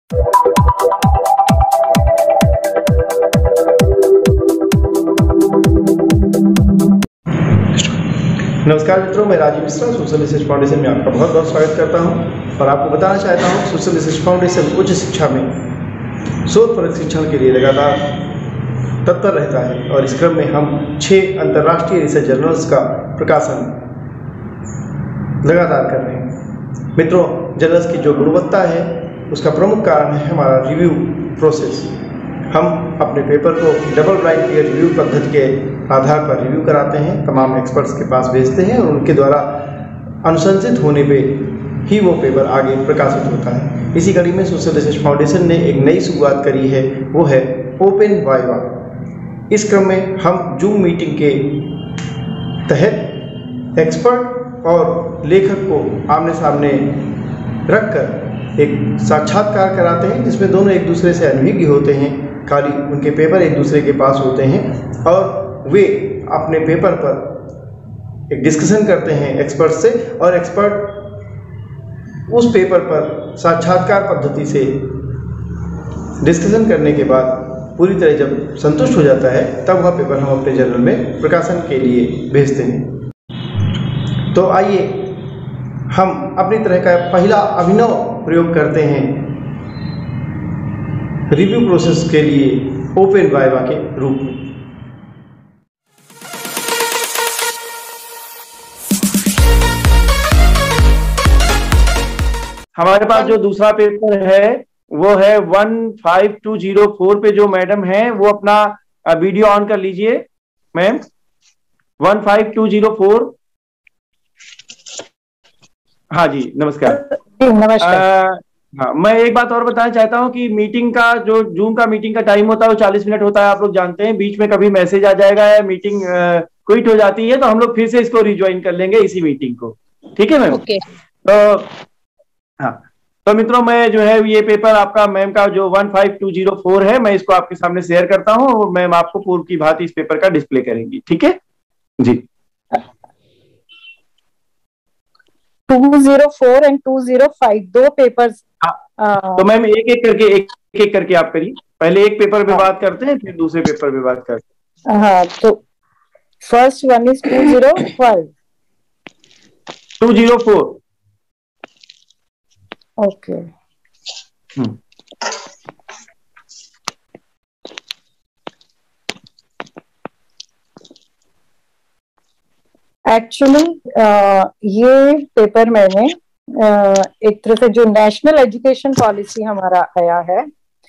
नमस्कार मित्रों, मैं Rajiv Mishra social research foundation में आपका बहुत बहुत स्वागत करता हूं और आपको बताना चाहता हूं सोशल रिसर्च फाउंडेशन उच्च शिक्षा में शोध प्रशिक्षण के लिए लगातार तत्पर रहता है और इस क्रम में हम 6 अंतर्राष्ट्रीय रिसर्च जर्नल्स का प्रकाशन लगातार कर रहे हैं। मित्रों, जर्नल्स की जो गुणवत्ता है उसका प्रमुख कारण है हमारा रिव्यू प्रोसेस। हम अपने पेपर को डबल ब्लाइंड पीयर रिव्यू पद्धति के आधार पर रिव्यू कराते हैं, तमाम एक्सपर्ट्स के पास भेजते हैं और उनके द्वारा अनुशंसित होने पे ही वो पेपर आगे प्रकाशित होता है। इसी कड़ी में सोशल रिसर्च फाउंडेशन ने एक नई शुरुआत करी है, वो है ओपन वाइवा। इस क्रम में हम जूम मीटिंग के तहत एक्सपर्ट और लेखक को आमने सामने रखकर एक साक्षात्कार कराते हैं, जिसमें दोनों एक दूसरे से अनभिज्ञ होते हैं। खाली उनके पेपर एक दूसरे के पास होते हैं और वे अपने पेपर पर एक डिस्कशन करते हैं एक्सपर्ट से, और एक्सपर्ट उस पेपर पर साक्षात्कार पद्धति से डिस्कशन करने के बाद पूरी तरह जब संतुष्ट हो जाता है तब वह पेपर हम अपने जर्नल में प्रकाशन के लिए भेजते हैं। तो आइए हम अपनी तरह का पहला अभिनव प्रयोग करते हैं रिव्यू प्रोसेस के लिए ओपन वाइवा के रूप में। हमारे पास जो दूसरा पेपर है वो है 15204 पे जो मैडम है वो अपना वीडियो ऑन कर लीजिए। मैम 15204। हाँ जी, नमस्कार। नमस्कार। हाँ, मैं एक बात और बताना चाहता हूँ कि मीटिंग का जो जूम का मीटिंग का टाइम होता है वो 40 मिनट होता है, आप लोग जानते हैं। बीच में कभी मैसेज आ जाएगा या मीटिंग क्विट हो जाती है तो हम लोग फिर से इसको रिज्वाइन कर लेंगे इसी मीटिंग को, ठीक है मैम? ओके। तो हाँ, तो मित्रों मैं जो है ये पेपर आपका मैम का जो 15204 है, मैं इसको आपके सामने शेयर करता हूँ और मैम आपको पूर्व की भांति इस पेपर का डिस्प्ले करेंगी, ठीक है जी? 204 एंड 205 दो पेपर्स। तो मैम एक एक करके आप करिए। पहले एक पेपर पे बात करते हैं, फिर दूसरे पेपर पे बात करते हैं। हाँ, तो first one is 205। 204। Okay. Actually ये पेपर मैंने एक तरह से जो नेशनल एजुकेशन पॉलिसी हमारा आया है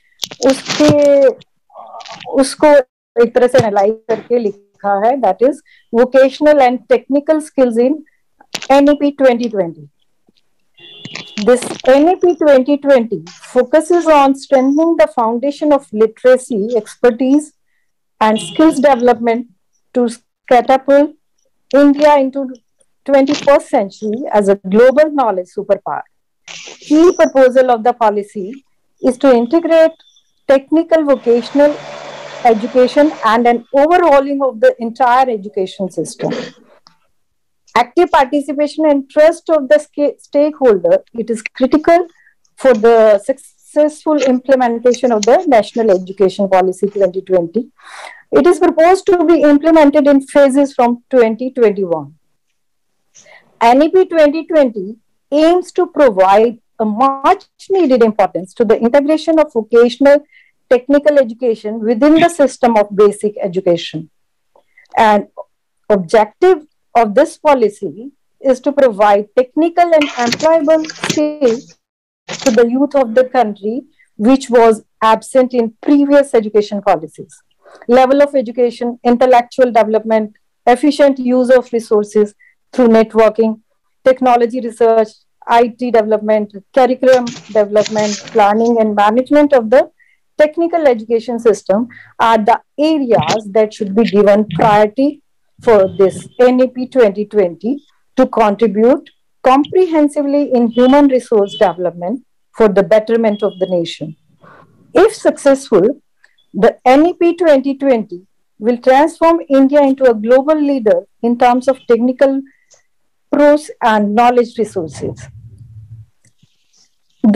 उसको एक तरह से एनालाइज करके लिखा है, that is vocational and technical skills in NEP 2020. This NEP 2020 focuses on strengthening the foundation of literacy, expertise, and skills development to catapult India into 21st century as a global knowledge superpower. Key proposal of the policy is to integrate technical vocational education and an overhauling of the entire education system. Active participation and trust of the stakeholder, it is critical for the successful implementation of the National Education Policy 2020. It is proposed to be implemented in phases from 2021. NEP 2020 aims to provide a much needed importance to the integration of vocational technical education within the system of basic education. And objective of this policy is to provide technical and employable skills to the youth of the country, which was absent in previous education policies. Level of education, intellectual development, efficient use of resources through networking, technology research, IT development, curriculum development, planning and management of the technical education system are the areas that should be given priority for this NEP 2020 to contribute comprehensively in human resource development for the betterment of the nation. If successful, the NEP 2020 will transform India into a global leader in terms of technical prose and knowledge resources. The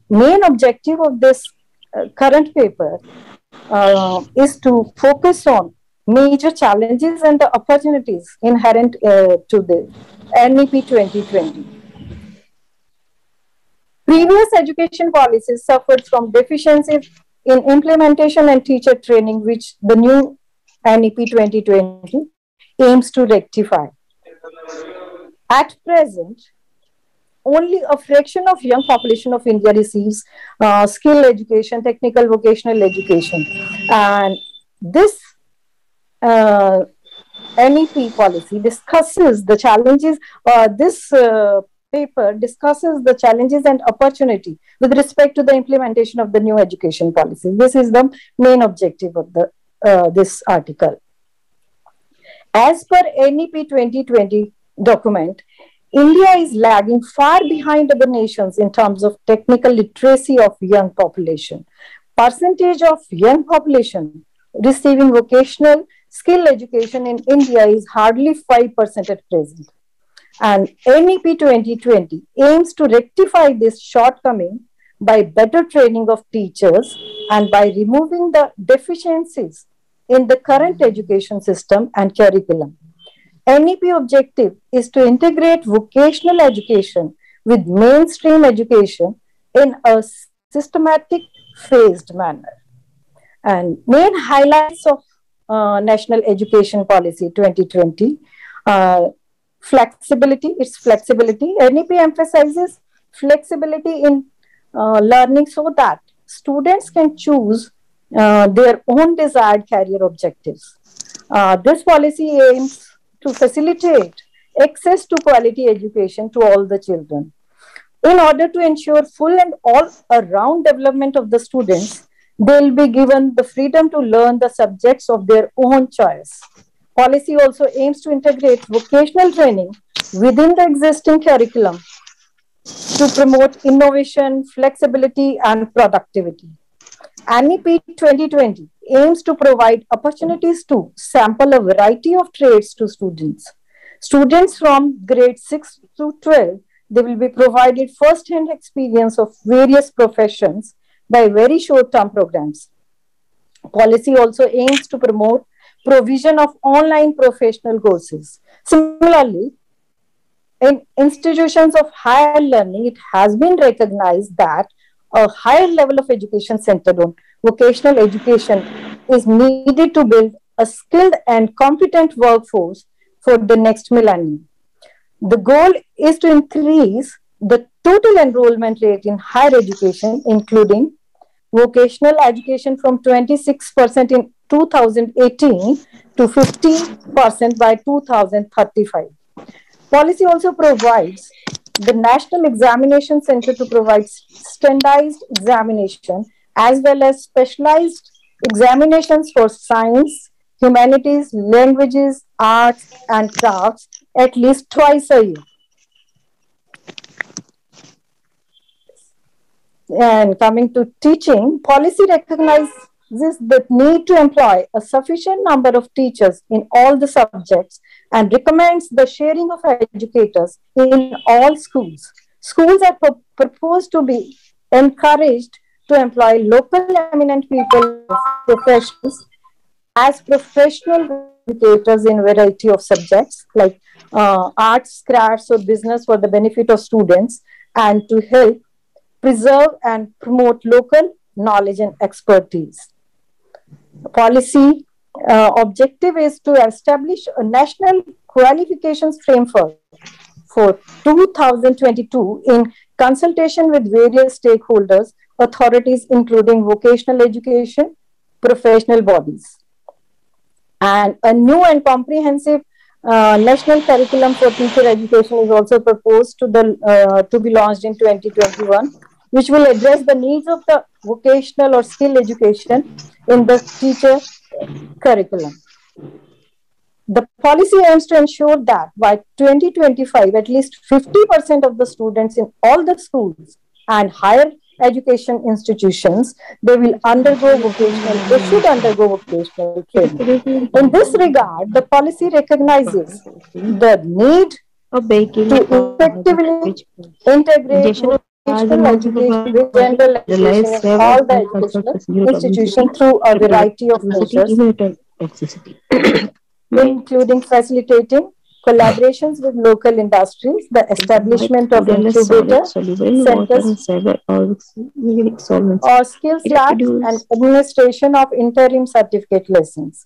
main objective of this current paper is to focus on major challenges and the opportunities inherent to the NEP 2020. Previous education policies suffered from deficiencies in implementation and teacher training, which the new NEP 2020 aims to rectify. At present, only a fraction of young population of India receives skill education, technical vocational education. And this NEP policy discusses the challenges, this paper discusses the challenges and opportunity with respect to the implementation of the new education policy. This is the main objective of the this article. As per NEP 2020 document, India is lagging far behind other nations in terms of technical literacy of young population. Percentage of young population receiving vocational skill education in India is hardly 5% at present. And NEP 2020 aims to rectify this shortcoming by better training of teachers and by removing the deficiencies in the current education system and curriculum. NEP objective is to integrate vocational education with mainstream education in a systematic, phased manner. And main highlights of National Education Policy 2020, flexibility, its flexibility. NEP emphasizes flexibility in learning so that students can choose their own desired career objectives. This policy aims to facilitate access to quality education to all the children. In order to ensure full and all-around development of the students, they will be given the freedom to learn the subjects of their own choice. Policy also aims to integrate vocational training within the existing curriculum to promote innovation, flexibility, and productivity. NEP 2020 aims to provide opportunities to sample a variety of trades to students. Students from grade 6 to 12, they will be provided first-hand experience of various professions by very short-term programs. Policy also aims to promote provision of online professional courses. Similarly, in institutions of higher learning, it has been recognized that a higher level of education centered on vocational education is needed to build a skilled and competent workforce for the next millennium. The goal is to increase the total enrollment rate in higher education, including vocational education, from 26% in 2018 to 15% by 2035. Policy also provides the National Examination Center to provide standardized examination as well as specialized examinations for science, humanities, languages, arts, and crafts at least twice a year. And coming to teaching, policy recognizes the need to employ a sufficient number of teachers in all the subjects and recommends the sharing of educators in all schools. Schools are proposed to be encouraged to employ local eminent people of professions as professional educators in variety of subjects like arts, crafts, or business for the benefit of students, and to help preserve and promote local knowledge and expertise. The policy objective is to establish a national qualifications framework for 2022 in consultation with various stakeholders, authorities including vocational education, professional bodies. And a new and comprehensive national curriculum for teacher education is also proposed to be launched in 2021, which will address the needs of the vocational or skill education in the teacher curriculum. The policy aims to ensure that by 2025, at least 50% of the students in all the schools and higher education institutions, they will undergo vocational, they should undergo vocational training. In this regard, the policy recognizes the need to effectively integrate vocational education with general education in all the educational institutions through a variety of measures, including facilitating collaborations with local industries, the establishment of incubator centers or skills labs, and administration of interim certificate lessons.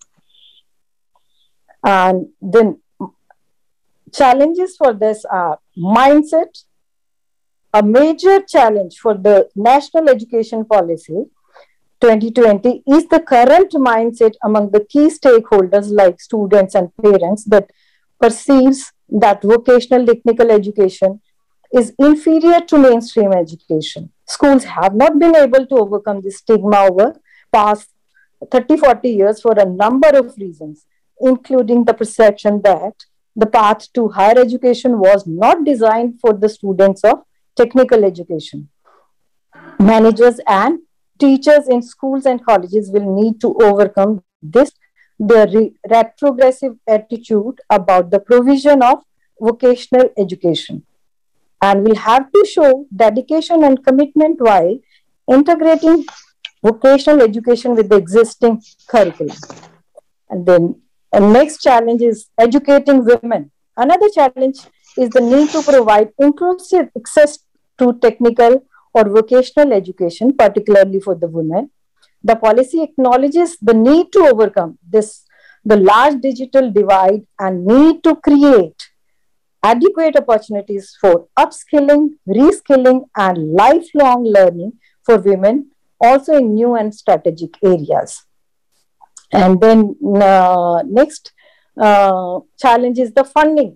And then challenges for this are mindset. A major challenge for the National Education Policy 2020 is the current mindset among the key stakeholders like students and parents that perceives that vocational technical education is inferior to mainstream education. Schools have not been able to overcome this stigma over past 30-40 years for a number of reasons, including the perception that the path to higher education was not designed for the students of technical education. Managers and teachers in schools and colleges will need to overcome this, their retrogressive attitude about the provision of vocational education, and will have to show dedication and commitment while integrating vocational education with the existing curriculum. And then the next challenge is educating women. Another challenge is the need to provide inclusive access to technical or vocational education, particularly for the women. The policy acknowledges the need to overcome this, the large digital divide, and need to create adequate opportunities for upskilling, reskilling, and lifelong learning for women, also in new and strategic areas. And then next challenge is the funding.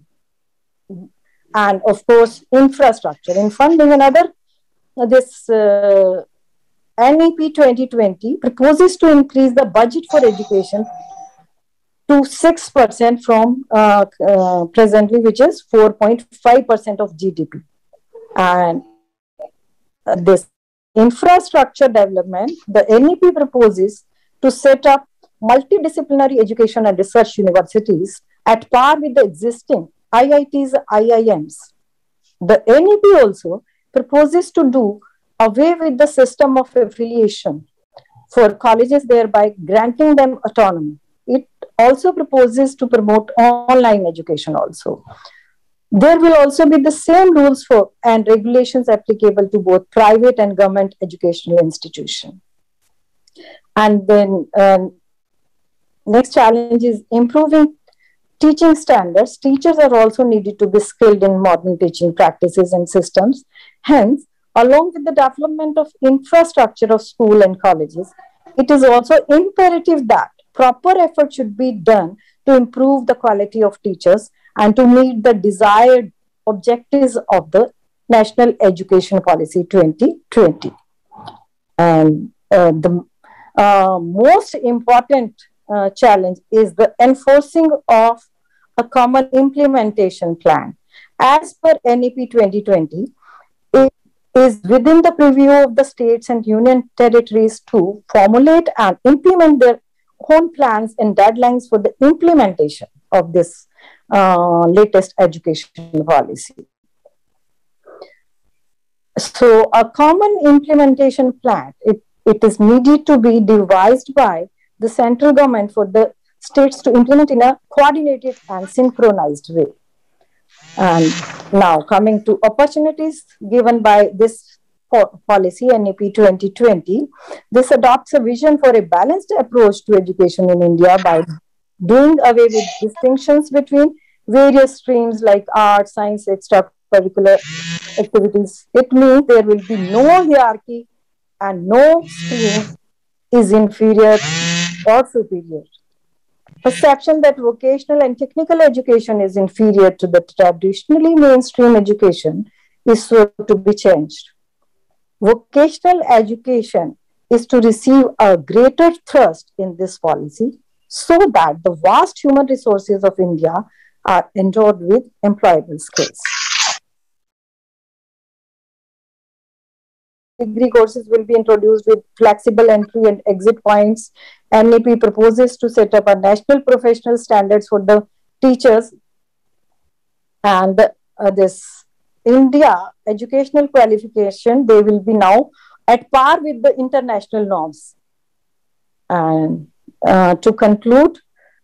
And of course, infrastructure. In funding, another, this NEP 2020 proposes to increase the budget for education to 6% from presently, which is 4.5% of GDP. And this infrastructure development, the NEP proposes to set up multidisciplinary education and research universities at par with the existing IITs, IIMs. The NEP also proposes to do away with the system of affiliation for colleges, thereby granting them autonomy. It also proposes to promote online education also. There will also be the same rules for and regulations applicable to both private and government educational institutions. And then next challenge is improving teaching standards. Teachers are also needed to be skilled in modern teaching practices and systems. Hence, along with the development of infrastructure of school and colleges, it is also imperative that proper effort should be done to improve the quality of teachers and to meet the desired objectives of the National Education Policy 2020. And the most important challenge is the enforcing of a common implementation plan. As per NEP 2020, it is within the purview of the states and union territories to formulate and implement their own plans and deadlines for the implementation of this latest education policy. So a common implementation plan, it is needed to be devised by the central government for the states to implement in a coordinated and synchronized way. And now coming to opportunities given by this policy, NEP 2020, this adopts a vision for a balanced approach to education in India by doing away with distinctions between various streams like art, science, extracurricular activities. It means there will be no hierarchy and no stream is inferior or superior. Perception that vocational and technical education is inferior to the traditionally mainstream education is so to be changed. Vocational education is to receive a greater thrust in this policy so that the vast human resources of India are endowed with employable skills. Degree courses will be introduced with flexible entry and exit points. NEP proposes to set up a national professional standards for the teachers, and this India educational qualification, they will be now at par with the international norms. And to conclude,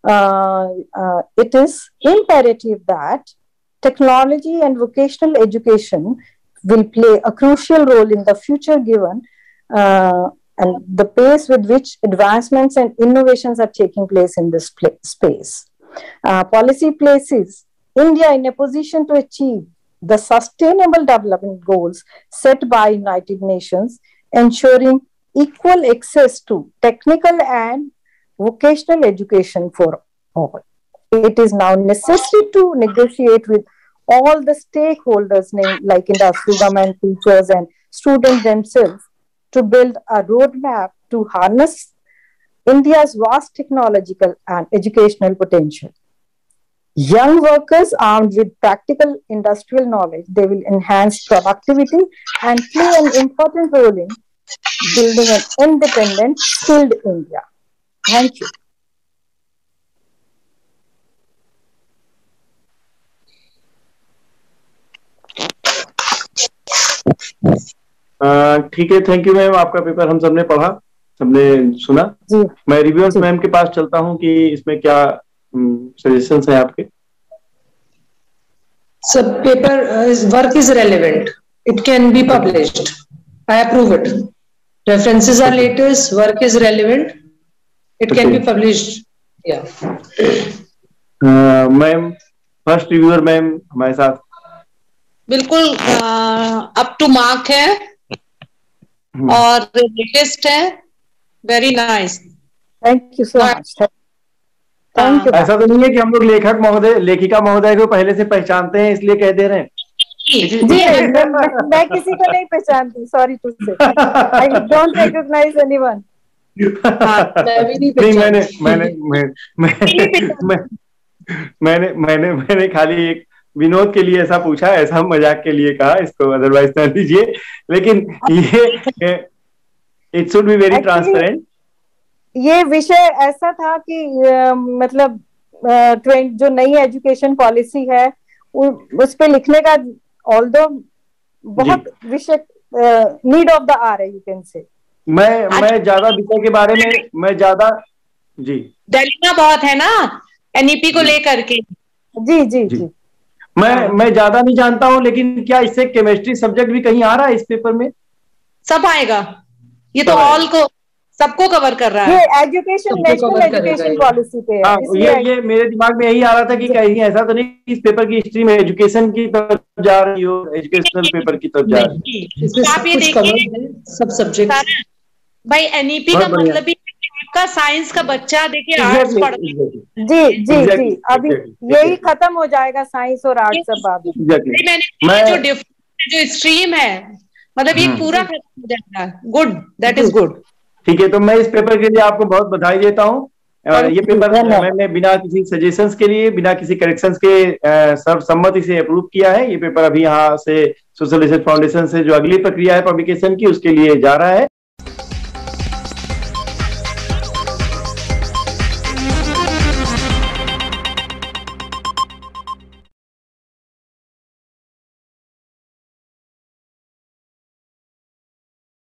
it is imperative that technology and vocational education will play a crucial role in the future, given and the pace with which advancements and innovations are taking place in this space. Policy places India in a position to achieve the sustainable development goals set by United Nations, ensuring equal access to technical and vocational education for all. It is now necessary to negotiate with all the stakeholders, like industry, government, teachers, and students themselves, to build a roadmap to harness India's vast technological and educational potential. Young workers armed with practical industrial knowledge, they will enhance productivity and play an important role in building an independent, skilled India. Thank you. ठीक है, thank you ma'am. आपका paper हम सबने पढ़ा, सबने सुना। मैं reviewers ma'am के पास चलता हूं कि इसमें क्या सजेशंस हैं आपके। सब paper work is relevant, it can be published, I approve it. References are latest, work is relevant, it can be published. या मैम फर्स्ट रिव्यूअर मैम हमारे साथ। बिल्कुल अप टू मार्क है और लेटेस्ट है, very nice, thank you so much. Thank you. ऐसा तो नहीं है कि हम लोग लेखक महोदय, लेखिका महोदय को पहले से पहचानते हैं इसलिए कह दे रहे हैं? जी, मैं किसी को नहीं पहचानती, सॉरी टू से, आई डोंट रिकॉग्नाइज एनीवन। मैंने खाली एक विनोद के लिए ऐसा पूछा, ऐसा मजाक के लिए कहा, इसको अदरवाइज ना लीजिए, लेकिन ये it should be very transparent. ये विषय ऐसा था कि मतलब जो नई एजुकेशन पॉलिसी है उस पे लिखने का, ऑल्दो बहुत विषय नीड ऑफ द आवर है, यू कैन से। मैं ज्यादा विषय के बारे में मैं ज्यादा जी डरना बहुत है ना एनईपी को लेकर के। जी जी जी, मैं ज्यादा नहीं जानता हूं, लेकिन क्या इससे केमिस्ट्री सब्जेक्ट भी कहीं आ रहा है इस पेपर में? सब आएगा, ये तो ऑल को सबको कवर कर रहा है। ये एजुकेशन, नेशनल एजुकेशन पॉलिसी पे है। ये मेरे दिमाग में यही आ रहा था कि कहीं ऐसा तो नहीं इस पेपर की स्ट्रीम एजुकेशन की तरफ जा रही हो, एजुकेशनल पेपर की तरफ जा रही है। आप ये देखिए सब सब्जेक्ट भाई, एनईपी का मतलब ही आपका साइंस का बच्चा देखिए आर्ट्स पढ़ जी जी जी, अभी यही खत्म हो जाएगा साइंस और आर्ट्स सब बाद में। जो स्ट्रीम है मतलब ये पूरा खत्म हो जाएगा। Good, that is good. ठीक है, तो मैं इस पेपर के लिए आपको बहुत बधाई देता हूँ। ये पेपर मैंने बिना किसी सजेशंस के लिए, बिना किसी करेक्शंस के सर्वसम्मति से अप्रूव किया है। ये पेपर अभी यहाँ से सोशल रिसर्च फाउंडेशन से जो अगली प्रक्रिया है पब्लिकेशन की, उसके लिए जा रहा है।